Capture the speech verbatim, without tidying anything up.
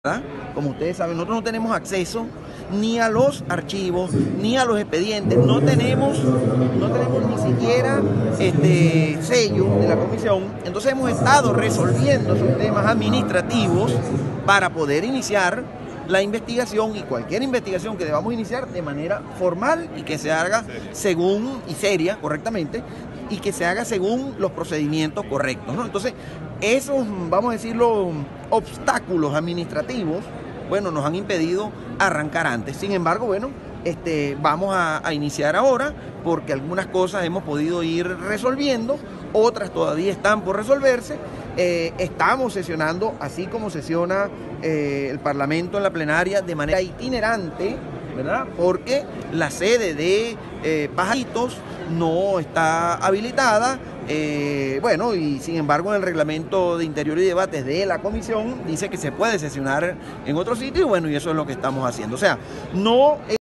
¿verdad? Como ustedes saben, nosotros no tenemos acceso ni a los archivos, ni a los expedientes, no tenemos, no tenemos ni siquiera este sello de la comisión. Entonces hemos estado resolviendo esos temas administrativos para poder iniciar la investigación, y cualquier investigación que debamos iniciar de manera formal y que se haga según, y seria, correctamente, y que se haga según los procedimientos correctos, ¿no? Entonces, esos, vamos a decirlo, obstáculos administrativos, bueno, nos han impedido arrancar antes. Sin embargo, bueno, este, vamos a, a iniciar ahora, porque algunas cosas hemos podido ir resolviendo, otras todavía están por resolverse. Eh, estamos sesionando, así como sesiona eh, el Parlamento en la plenaria, de manera itinerante, ¿verdad? Porque la sede de eh, Pajaritos no está habilitada. Eh, bueno, y sin embargo en el reglamento de Interior y Debates de la comisión dice que se puede sesionar en otro sitio, y bueno, y eso es lo que estamos haciendo. O sea, no